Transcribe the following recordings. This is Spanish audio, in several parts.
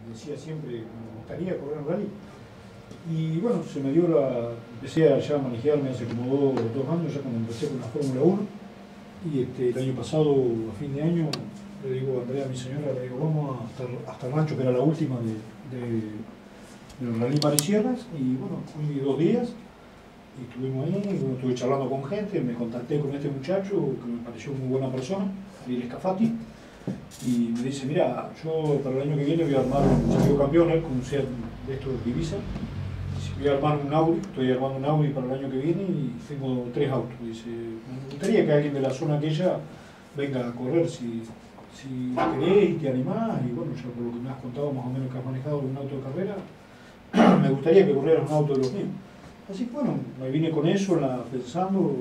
decía siempre, me gustaría correr en rally. Y bueno, se me dio empecé a ya manejarme hace como 2 años, ya cuando empecé con la Fórmula 1. Y el año pasado, a fin de año, le digo a Andrea, a mi señora, le digo, vamos hasta el rancho, que era la última del rally Marisierras. Y bueno, fui 2 días y estuvimos ahí, y bueno, estuve charlando con gente, me contacté con este muchacho, que me pareció muy buena persona, Ariel Scafati. Y me dice, mira, yo para el año que viene voy a armar, salió campeón él con un Seat de estos de Ibiza. Voy a armar un Audi, estoy armando un Audi para el año que viene y tengo 3 autos. Dice, me gustaría que alguien de la zona aquella venga a correr si querés y te animás. Y bueno, ya por lo que me has contado más o menos que has manejado un auto de carrera, me gustaría que corrieras un auto de los míos. Así que bueno, me vine con eso, pensando,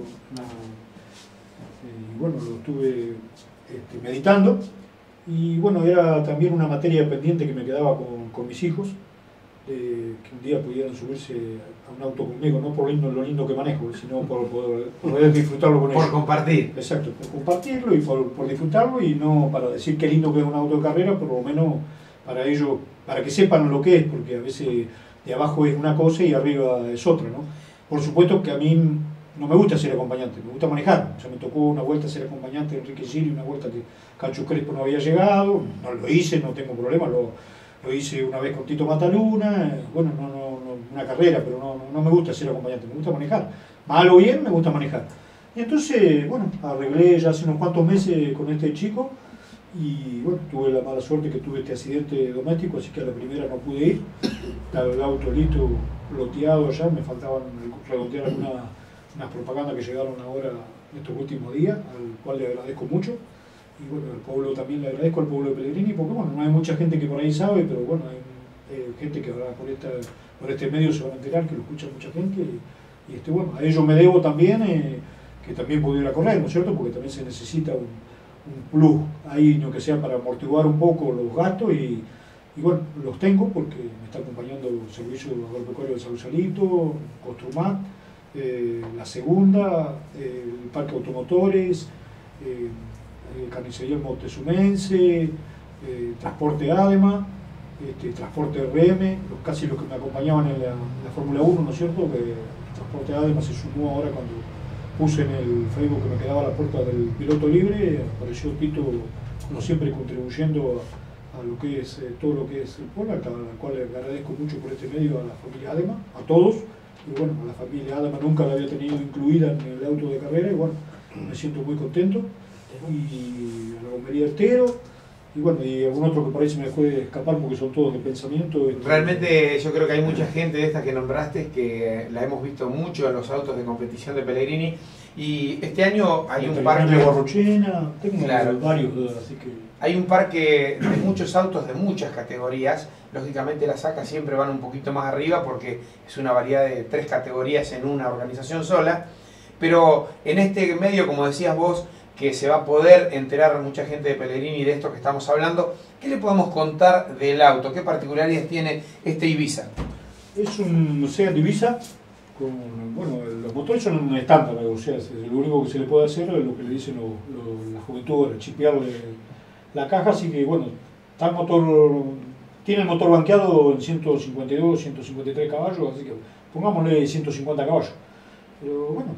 y bueno, lo estuve meditando. Y bueno, era también una materia pendiente que me quedaba con mis hijos. Que un día pudieran subirse a un auto conmigo, no por lo lindo que manejo, sino por poder disfrutarlo con ellos. Por compartir. Exacto, por compartirlo y por disfrutarlo, y no para decir qué lindo que es un auto de carrera, por lo menos para ellos, para que sepan lo que es, porque a veces de abajo es una cosa y arriba es otra, ¿no? Por supuesto que a mí no me gusta ser acompañante, me gusta manejar. O sea, me tocó una vuelta ser acompañante de Enrique Giri, una vuelta que Cacho Crespo no había llegado, no lo hice, no tengo problema, lo hice una vez con Tito Mataluna, bueno, una carrera, pero no me gusta ser acompañante, me gusta manejar. Mal o bien, me gusta manejar. Y entonces, bueno, arreglé ya hace unos cuantos meses con este chico, y bueno, tuve la mala suerte que tuve este accidente doméstico, así que a la primera no pude ir. Estaba el auto listo, loteado ya, me faltaban redondear unas propagandas que llegaron ahora estos últimos días, al cual le agradezco mucho. Y bueno, al pueblo también le agradezco, al pueblo de Pellegrini, porque bueno, no hay mucha gente que por ahí sabe, pero bueno, hay gente que ahora por este medio se van a enterar, que lo escucha mucha gente. Y bueno, a ellos me debo también, que también pudiera correr, ¿no es cierto? Porque también se necesita un plus ahí, no que sea para amortiguar un poco los gastos, y bueno, los tengo porque me está acompañando el Servicio Agropecuario de Sausalito, Construmat, la segunda, el Parque Automotores, Carnicería Montesumense, Transporte ADEMA, Transporte RM, casi los que me acompañaban en la Fórmula 1, ¿no es cierto? Que el Transporte ADEMA se sumó ahora cuando puse en el Facebook que me quedaba a la puerta del piloto libre, apareció Tito, como siempre, contribuyendo a lo que es todo lo que es el pueblo, al cual le agradezco mucho por este medio a la familia ADEMA, a todos. Y bueno, a la familia ADEMA nunca la había tenido incluida en el auto de carrera, y bueno, me siento muy contento. Y a la bombería Artero, y bueno, y algún otro que por ahí se me puede escapar porque son todos de pensamiento. Realmente yo creo que hay mucha gente de estas que nombraste que la hemos visto mucho en los autos de competición de Pellegrini, y este año hay un parque de Borruchena, tengo claro, varios, así que hay un parque de muchos autos de muchas categorías. Lógicamente las ACA siempre van un poquito más arriba porque es una variedad de 3 categorías en una organización sola, pero en este medio, como decías vos, que se va a poder enterar mucha gente de Pellegrini de esto que estamos hablando, ¿qué le podemos contar del auto? ¿Qué particularidades tiene este Ibiza? es un Seat Ibiza con, bueno, los motores son un estándar, o sea, lo único que se le puede hacer es lo que le dicen la juventud, chipearle la caja, así que bueno, tiene el motor banqueado en 152, 153 caballos, así que pongámosle 150 caballos. Pero bueno,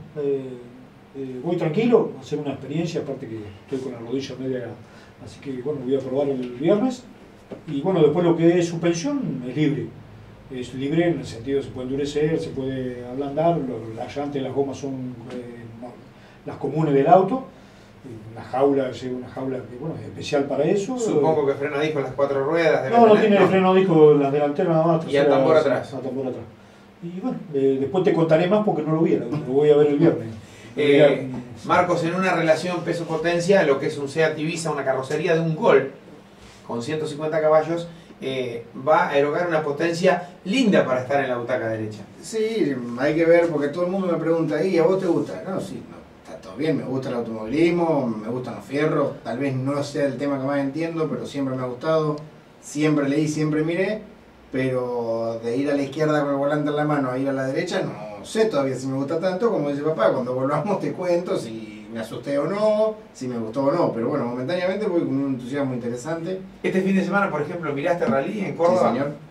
voy tranquilo a hacer una experiencia, aparte que estoy con la rodilla media, así que bueno, voy a probar el viernes. Y bueno, después lo que es suspensión es libre en el sentido de se puede endurecer, se puede ablandar, las llantas y las gomas son las comunes del auto. Una jaula, lleva una jaula que, bueno, es especial para eso. Supongo que freno a disco en las 4 ruedas. No tiene freno a disco, las delanteras nada más. Y a tambor atrás. Y bueno, después te contaré más porque no lo vi, lo voy a ver el viernes. Marcos, en una relación peso-potencia, lo que es un Seat Ibiza, una carrocería de un Gol con 150 caballos, va a erogar una potencia linda para estar en la butaca derecha. Sí, hay que ver, porque todo el mundo me pregunta, ¿y a vos te gusta? No, sí, no, está todo bien, me gusta el automovilismo, me gustan los fierros, tal vez no sea el tema que más entiendo, pero siempre me ha gustado, siempre leí, siempre miré, pero de ir a la izquierda con el volante en la mano a ir a la derecha, no sé todavía si me gusta tanto. Como dice papá, cuando volvamos te cuento si me asusté o no, si me gustó o no, pero bueno, momentáneamente voy con un entusiasmo interesante. Este fin de semana, por ejemplo, miraste rally en Córdoba. Sí, señor.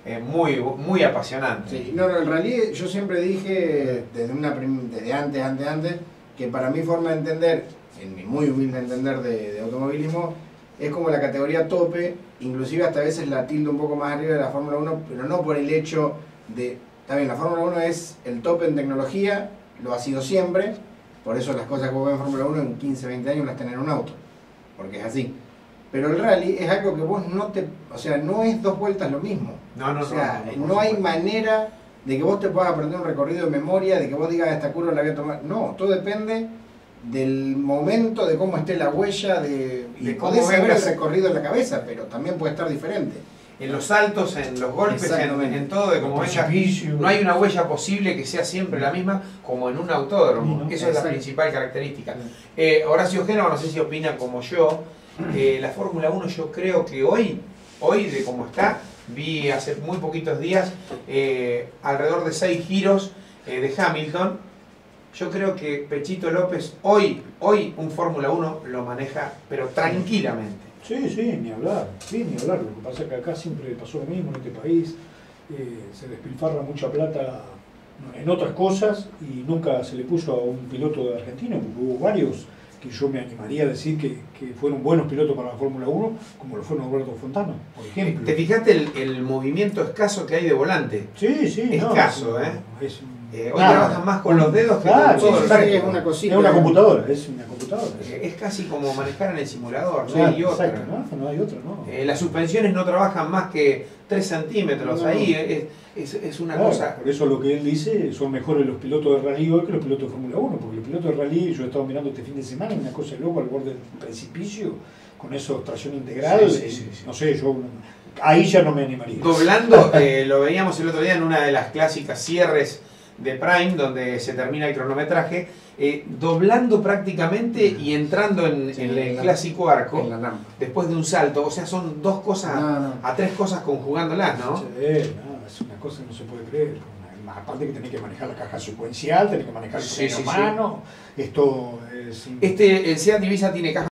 Muy apasionante. Sí, no, el rally yo siempre dije desde antes, que para mi forma de entender, en mi muy humilde entender de automovilismo, es como la categoría tope, inclusive hasta a veces la tildo un poco más arriba de la Fórmula 1, pero no por el hecho de, está bien, la Fórmula 1 es el tope en tecnología, lo ha sido siempre, por eso las cosas que vos ves en Fórmula 1 en 15, 20 años las tenés en un auto, porque es así. Pero el rally es algo que vos no no es 2 vueltas lo mismo. No hay manera de que vos te puedas aprender un recorrido de memoria, de que vos digas esta curva la voy a tomar. No, todo depende del momento, de cómo esté la huella, y podés saber el recorrido en la cabeza, pero también puede estar diferente. En los saltos, en los golpes, en todo, de cómo venga. No hay una huella posible que sea siempre la misma como en un autódromo. Sí, esa es la principal característica. Horacio Génova, no sé si opina como yo. La Fórmula 1 yo creo que hoy de cómo está, vi hace muy poquitos días alrededor de 6 giros de Hamilton. Yo creo que Pechito López hoy un Fórmula 1 lo maneja, pero tranquilamente. Sí, ni hablar. Lo que pasa es que acá siempre pasó lo mismo en este país. Se despilfarra mucha plata en otras cosas y nunca se le puso a un piloto de Argentina, porque hubo varios que yo me animaría a decir que fueron buenos pilotos para la Fórmula 1, como lo fue Norberto Fontana, por ejemplo. ¿Te fijaste el movimiento escaso que hay de volante? Sí. Escaso, hoy nada, trabajan más con los dedos que claro, con todo el resto. Es una cosita. Es una computadora. Es casi como manejar en el simulador, no Claro, hay otra. exacto, no hay otra, ¿no? Las suspensiones no trabajan más que 3 centímetros, ahí es una cosa. Por eso lo que él dice, son mejores los pilotos de rally hoy que los pilotos de Fórmula 1, porque los pilotos de rally, yo he estado mirando este fin de semana, una cosa de loco al borde del precipicio, con eso tracción integral, Sí. no sé, yo ahí ya no me animaría. Doblando, lo veíamos el otro día en una de las clásicas cierres de Prime, donde se termina el cronometraje, doblando prácticamente y entrando en el clásico arco, después de un salto, o sea, son 2 cosas, a 3 cosas conjugándolas, ¿no? Sí, es una cosa que no se puede creer. Aparte que tenés que manejar la caja secuencial, tenés que manejar el freno a mano, esto es... El Seat Ibiza tiene caja